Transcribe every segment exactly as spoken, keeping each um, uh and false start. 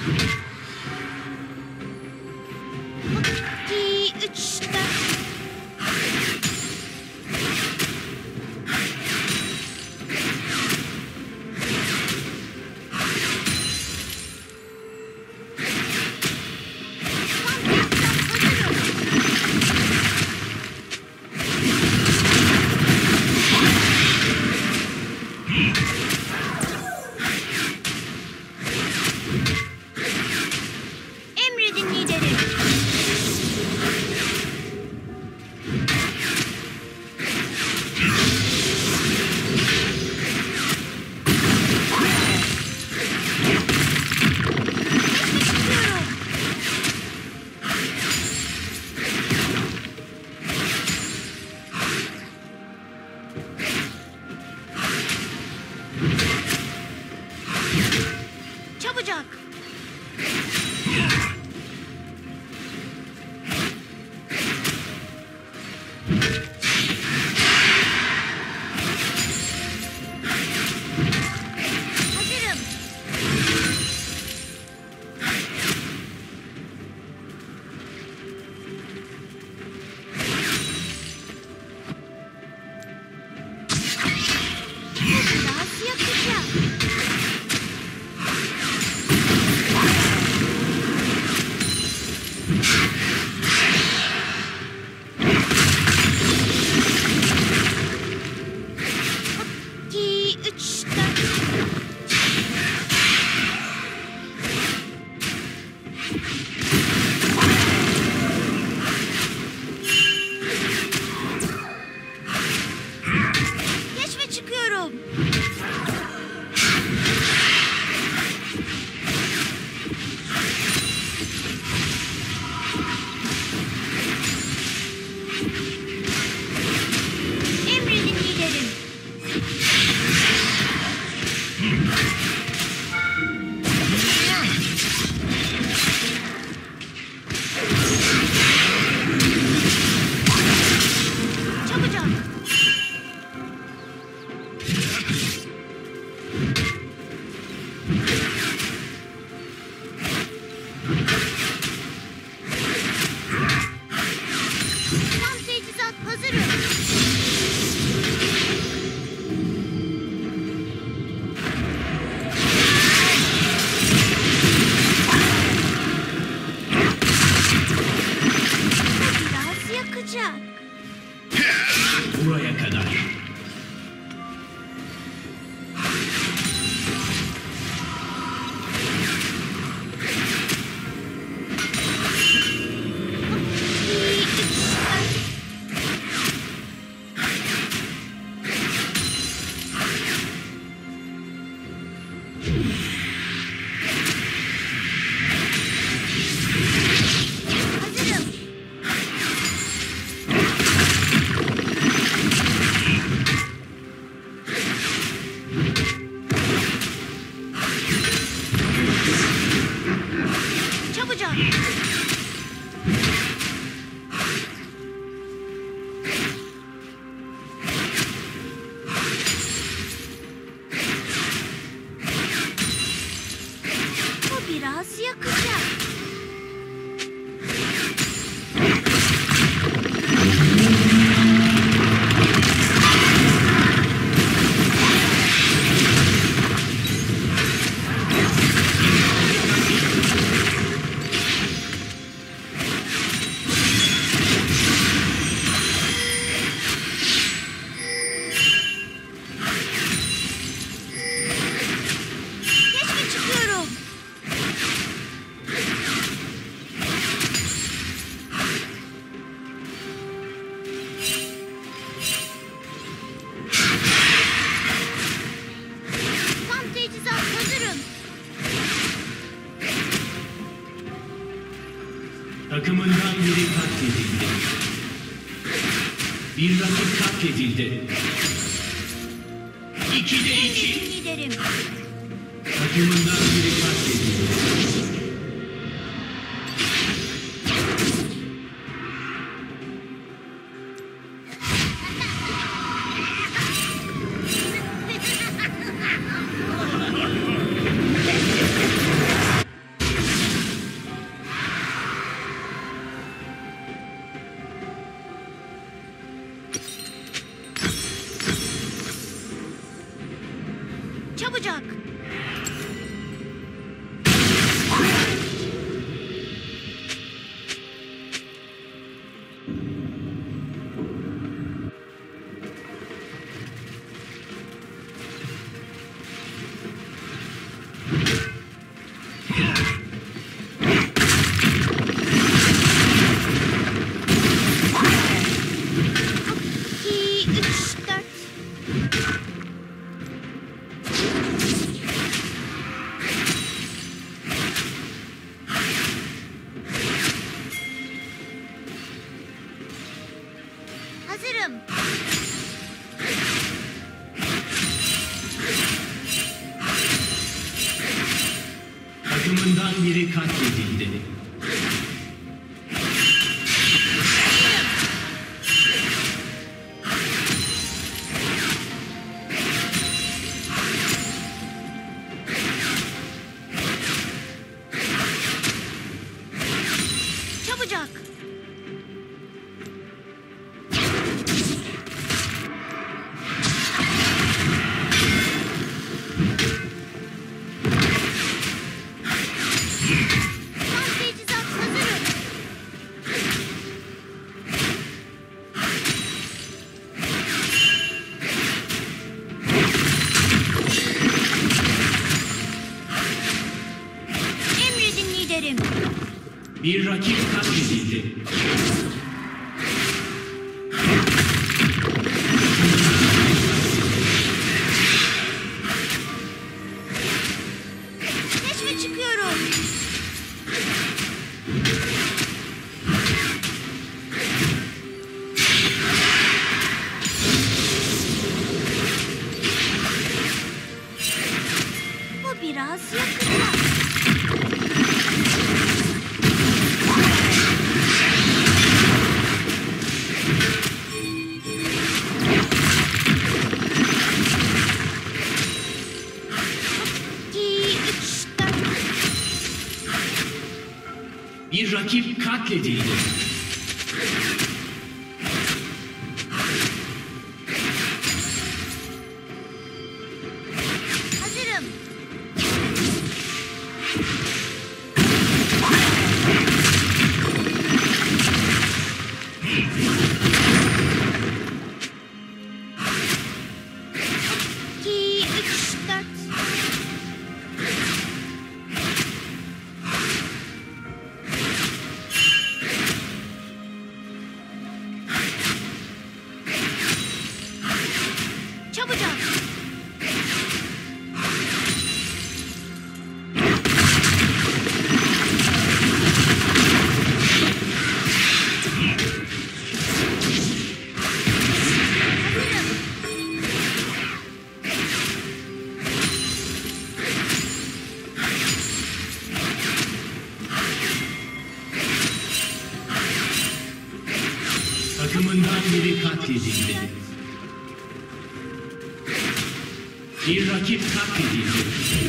iki, üç, dört. Emredin liderim. Çabucak. Hazırım. Biraz yakacağım. İki, üç, dört. Keşfe çıkıyorum. Emredin liderim. Çabucak. Tam teçhizat hazırım. Biraz yakacak. Buraya kadar. İki, üç, dört. Hazırım. Çabucak. Bu biraz yakacak. Keşfe çıkıyorum. Tam teçhizat hazırım. Takımından biri katledildi. Bir rakip katledildi. İkide iki. Emredin liderim. Takımından biri katledildi. Çabucak. İki, üç, dört. Hazırım. Takımından biri katledildi. Çabucak. Tam teçhizat hazırım. Emredin liderim. Bir rakip katledildi. Keşfe çıkıyorum. Bu biraz yakınlar. İki, üç, dört. Bir rakip katledildi. Hazırım. İki, üç, dört. Çabucak. Hazırım. Takımından biri katledildi. Bir rakip katledildi.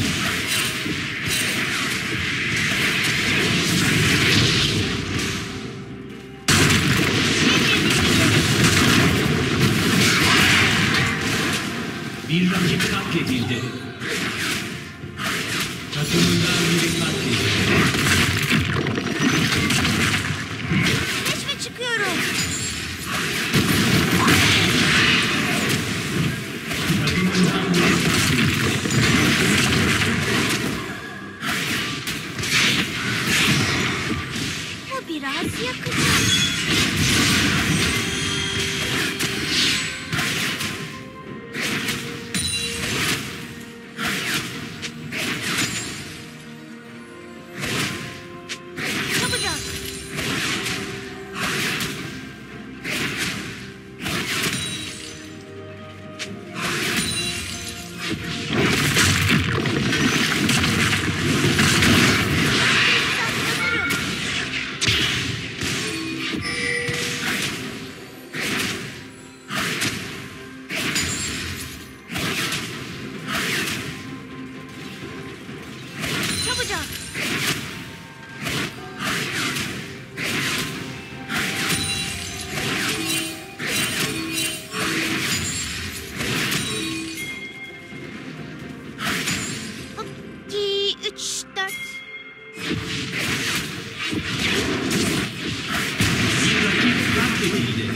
Bir rakip katledildi. Takımından biri katledildi. Keşfe çıkıyorum. Takımından biri katledildi. Bu biraz yakacak. Çabucak. Hazırım. Çabucak. üç, dört. Bir rakip katledildi.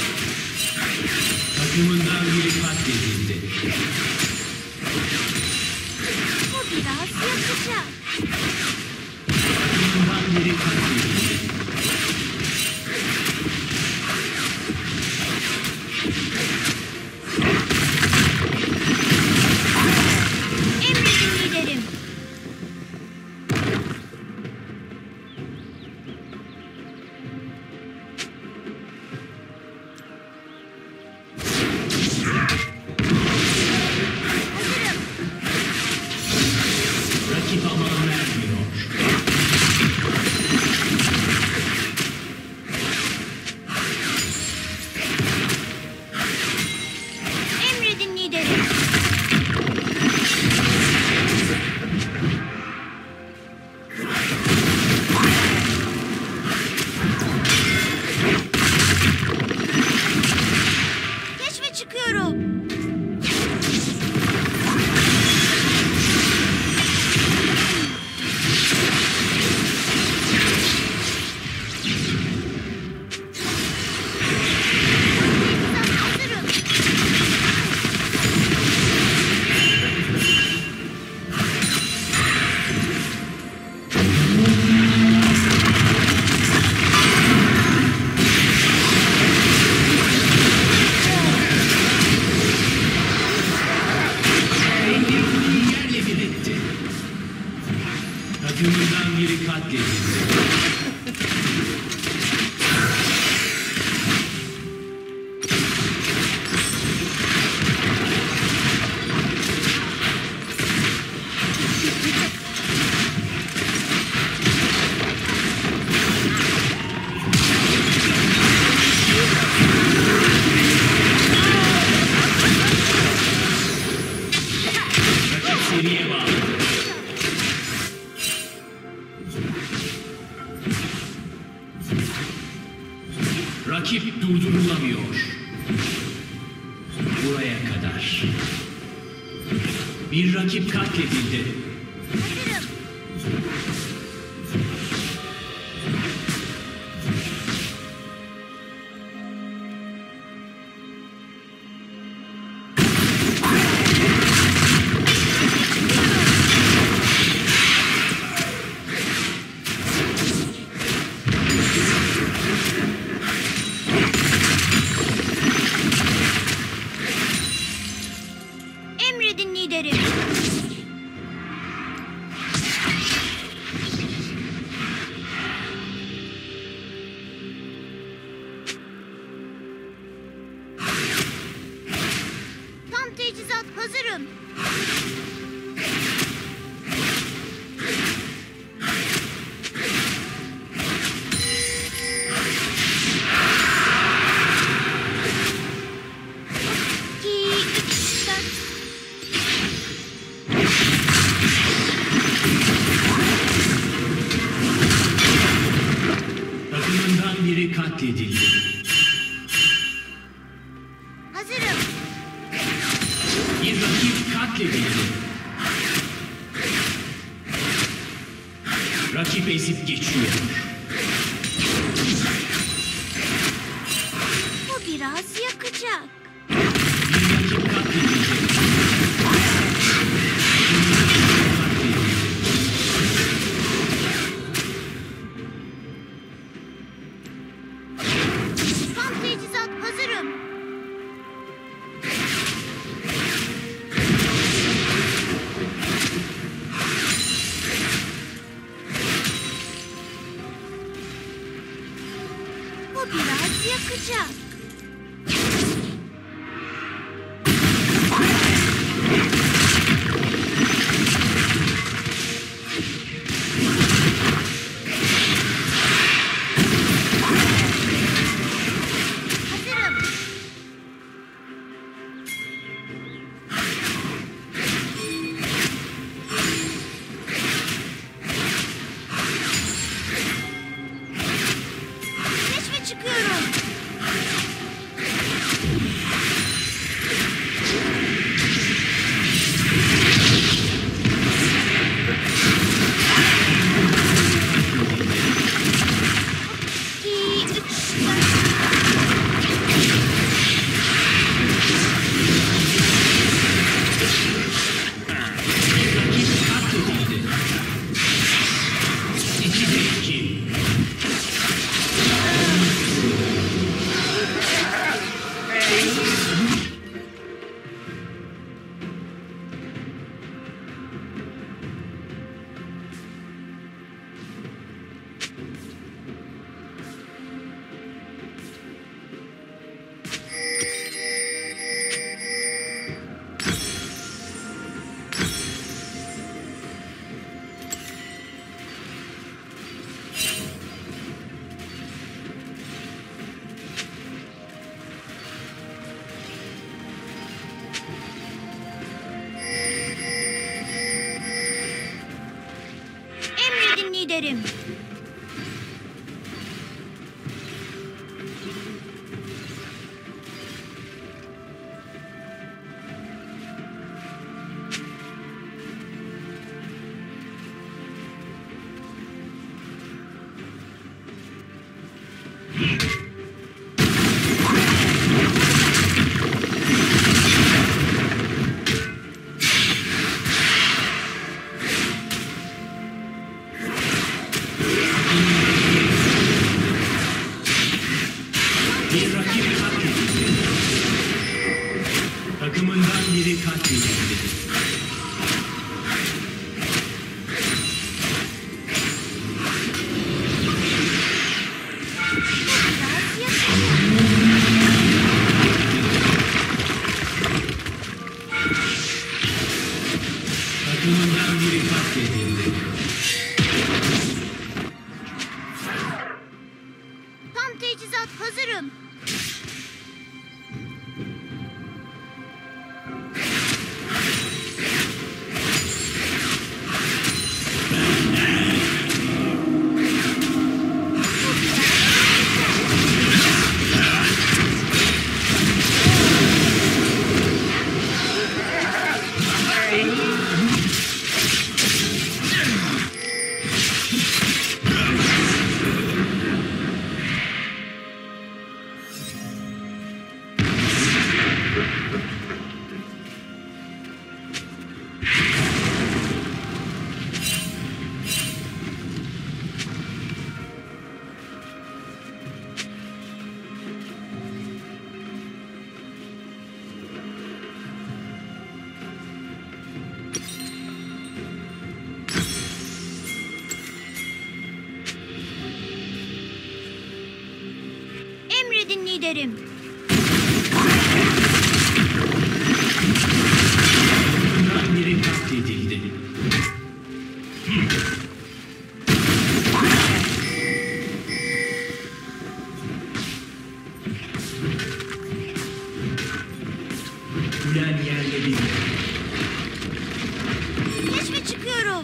Takımından biri katledildi. Bu biraz yakacak. Takımından biri katledildi. Emredin liderim. Hazırım. Rakip aman vermiyor. Emredin liderim. Keşfe çıkıyorum. Hazırım. Engelliyi yerle bir etti. Takımından biri katledildi. Rakip seriye bağlı. Rakip durdurulamıyor. Buraya kadar. Bir rakip katledildi. Hazırım. Emredin liderim. Tam teçhizat hazırım. İki, üç, dört. Takımından biri katledildi. Hazırım. Bir rakip katledildi. Rakip ezip geçiyor. Bu biraz yakacak. Bir rakip katledildi. Tam teçhizat hazırım. Bu biraz yakacak. Hazırım. Keşfe çıkıyorum. liderim. Bir rakip katledildi. Takımından biri katledildi. Biraz yakacağım. Takımından biri katledildi. Tam teçhizat hazırım. Emredin liderim. Takımından biri katledildi. Kulen yerle bir. Keşfe çıkıyorum.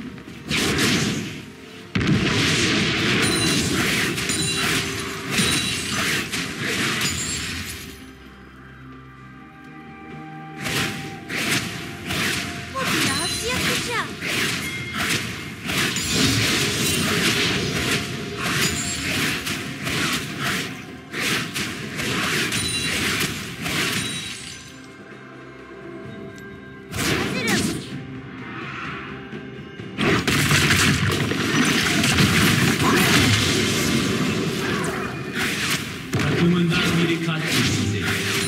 Bu biraz yakacak. Hazırım. Takımından biri katledildi.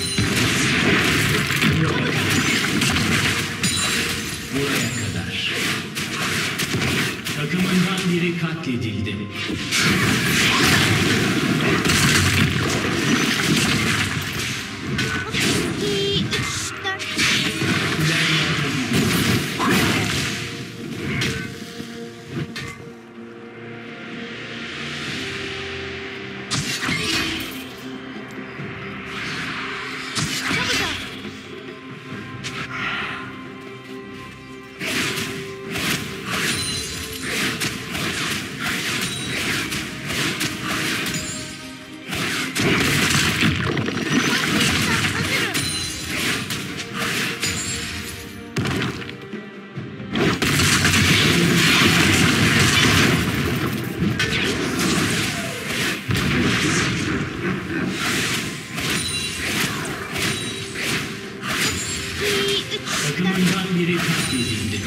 Buraya kadar. Takımından biri katledildi. İki, üç, dört. Kulen yerle bir. Çabucak. Hazırım. İki, üç, dört. Takımından biri katledildi.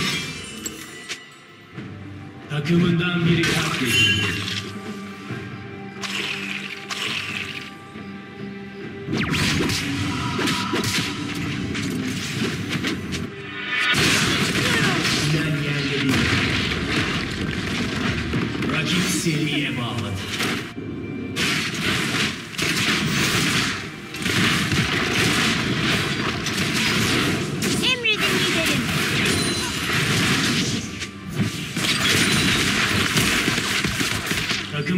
Takımından biri katledildi.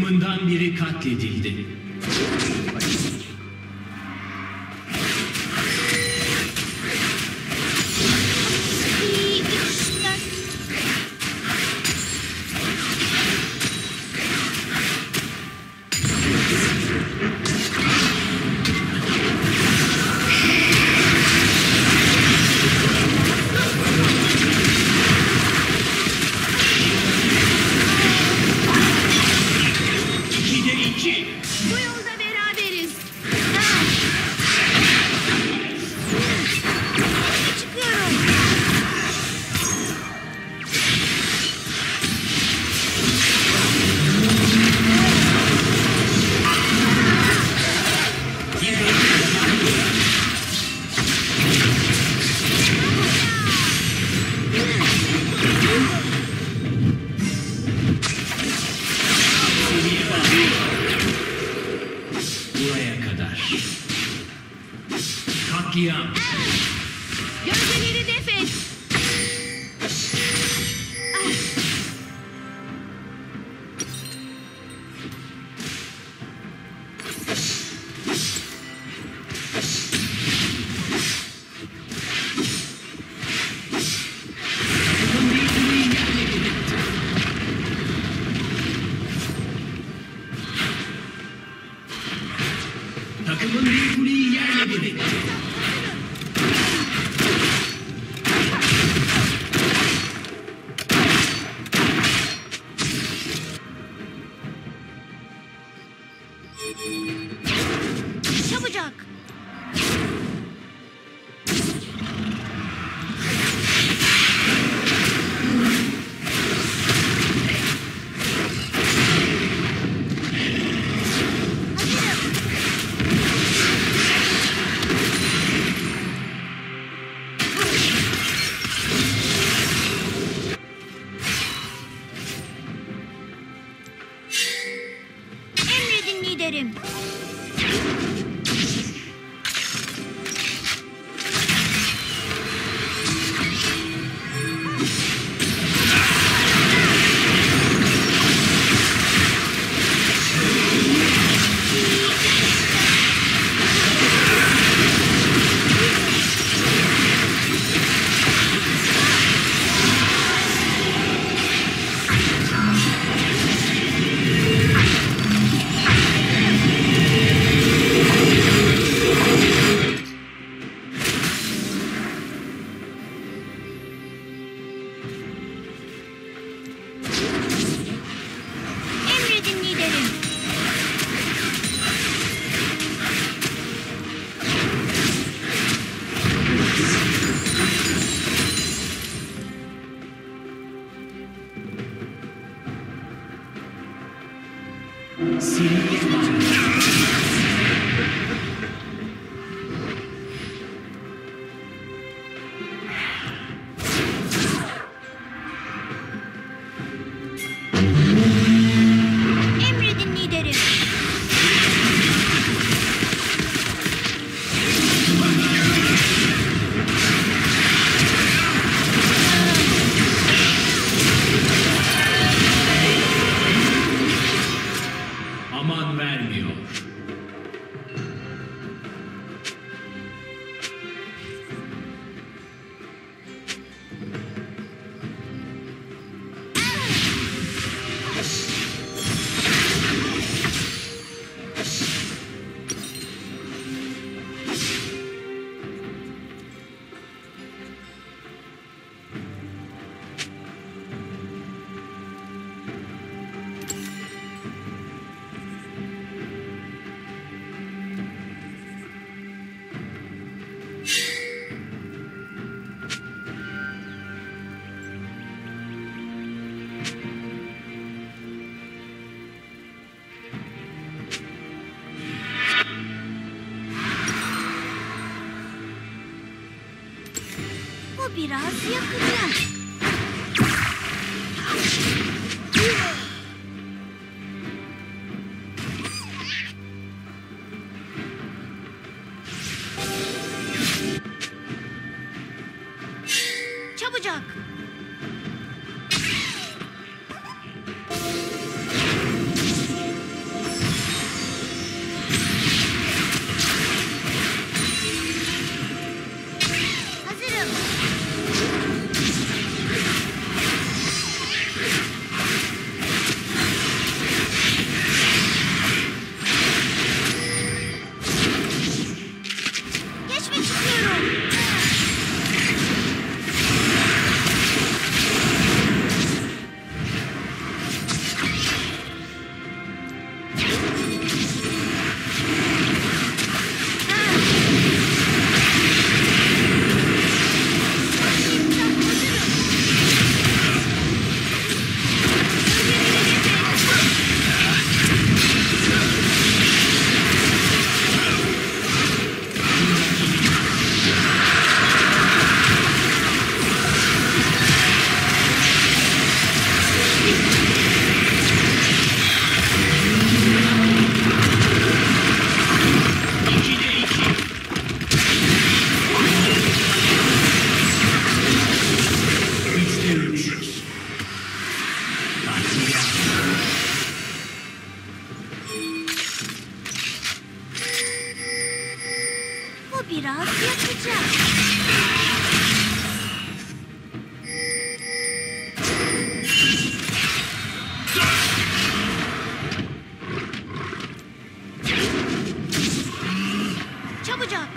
Takımından biri katledildi. iki, üç, dört. ikide iki. Bu yolda beraberiz. Ha. Çıkıyorum. Seviye var. Buraya kadar. Katliam. Gölgeleri def et. Ah. Takımın bir kuleyi yerle bir etti. Takımın bir kuleyi yerle bir etti. Çabucak. Hazırım. Emredin liderim. Emredin liderim. Seviye var. Emredin liderim. Aman vermiyor. Bu biraz yakacak. Çabucak. Bu biraz yakacak. Çabucak.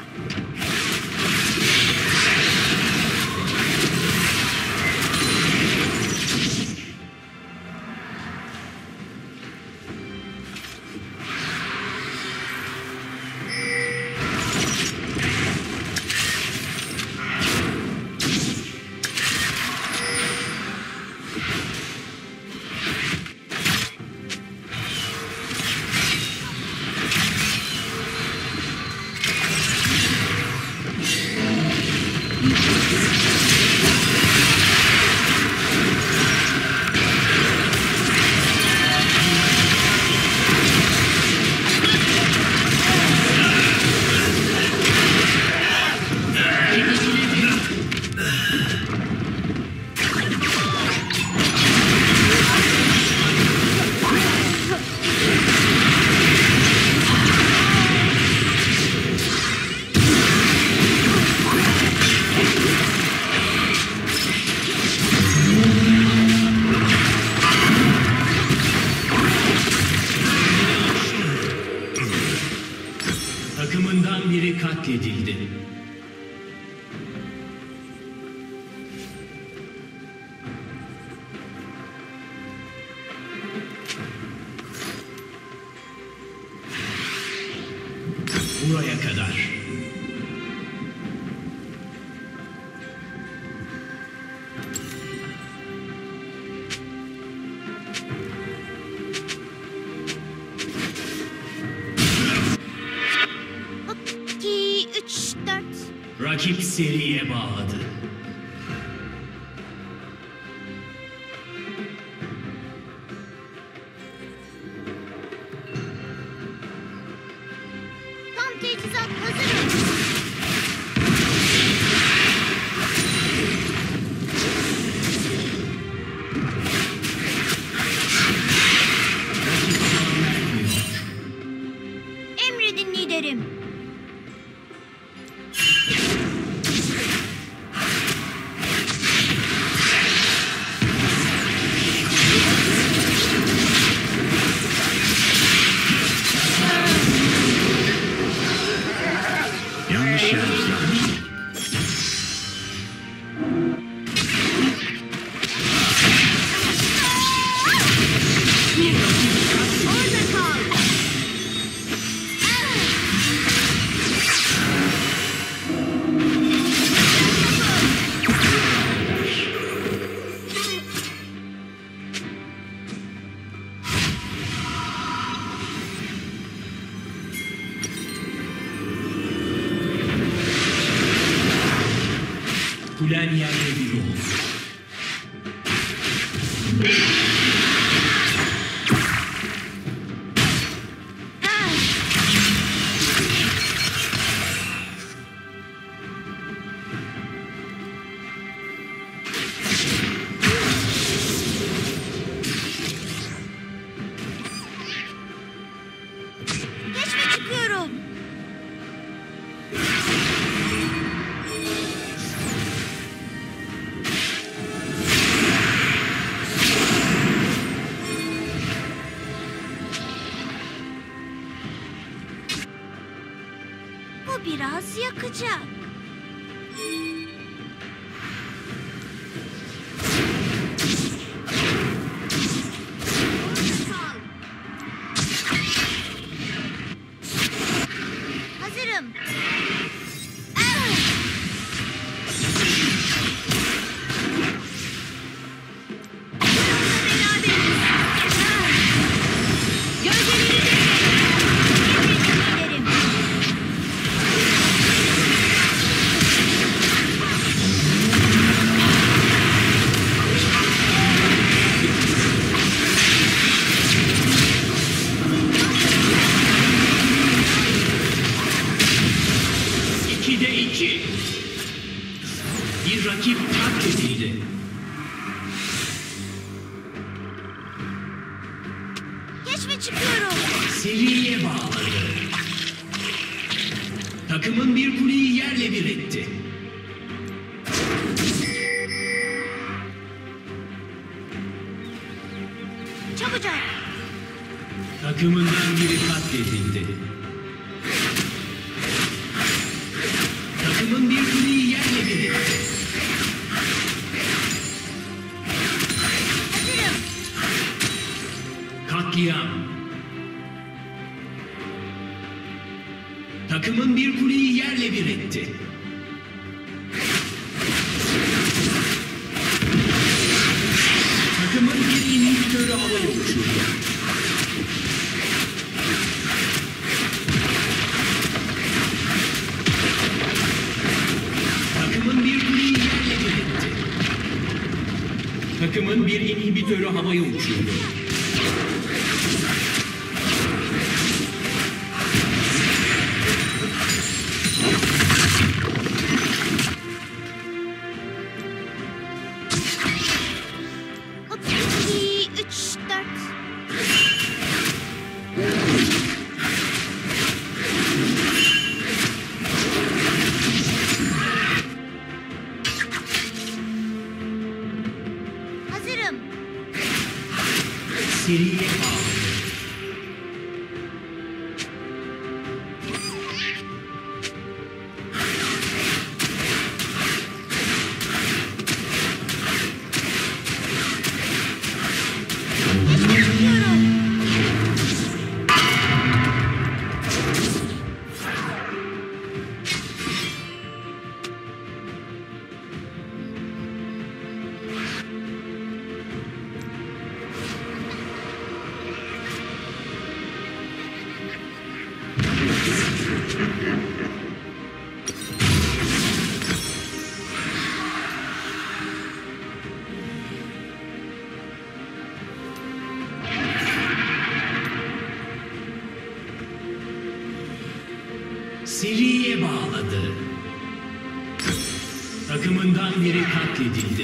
Takımından biri katledildi. Buraya kadar. İki, üç, dört. Rakip seriye bağladı. Tam teçhizat hazırım. Rakip puan vermiyor. Emredin liderim. Yanlış yerde. Orada kal. Kulen yerde bir oldu. Ah! Keşfe çıkıyorum. Bu biraz yakacak. Hazırım. Ah! Bununla beraberiz. Ah! Gölgeleri Emredin liderim. İkide iki. Bir rakip katledildi. Keşfe çıkıyorum. Seriye bağladı. Takımın bir kuleyi yerle bir etti. Çabucak. Takımından biri katledildi. Takımın bir kuleyi yerle bir etti. Hazırım. Katliam. Takımın bir kuleyi yerle bir etti. Takımın bir inhibitörü havaya uçurdu. Takımın bir kuleyi yerle bir etti. Takımın bir inhibitörü havaya uçurdu. Hop, iki, üç, dört. Hazırım. Seriye bağlı. Geçme çıkıyorum. Seriye bağladı. Takımından biri katledildi.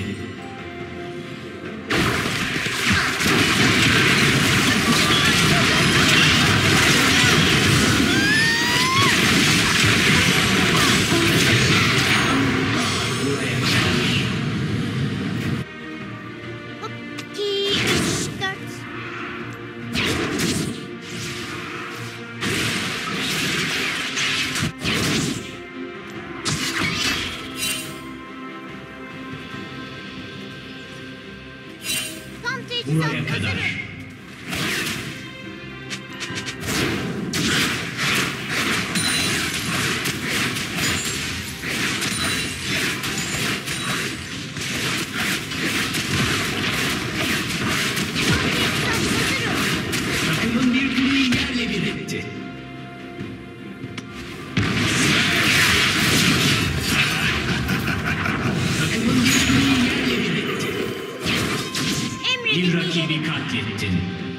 Buraya kadar. Hop, iki, üç, dört. Tam teçhizat Buraya kadar. hazırım. Tam teçhizat hazırım. Takımın bir kuleyi yerle bir etti. Takımın bir kuleyi yerle bir etti. Emredin Bir liderim. rakibi katlettin.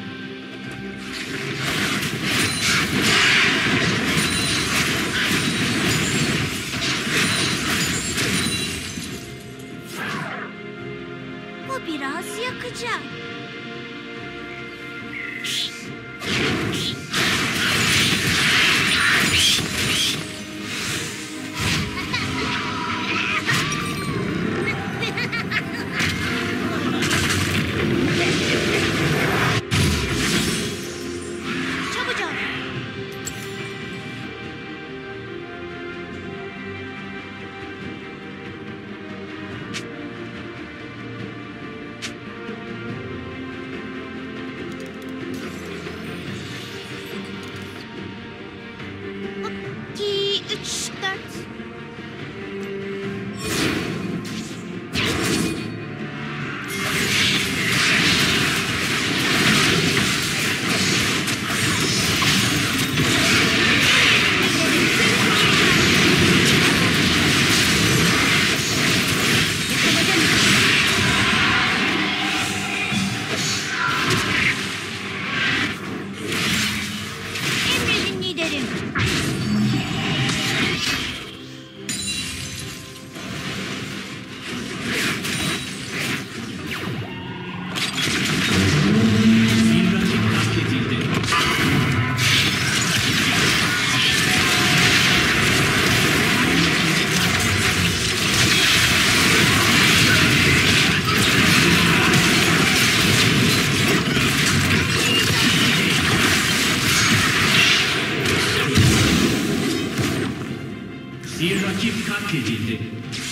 Bu biraz yakacak. Çabucak. Hop, iki, üç, dört. Emredin liderim. Bir rakip katledildi. Rakip katledildi.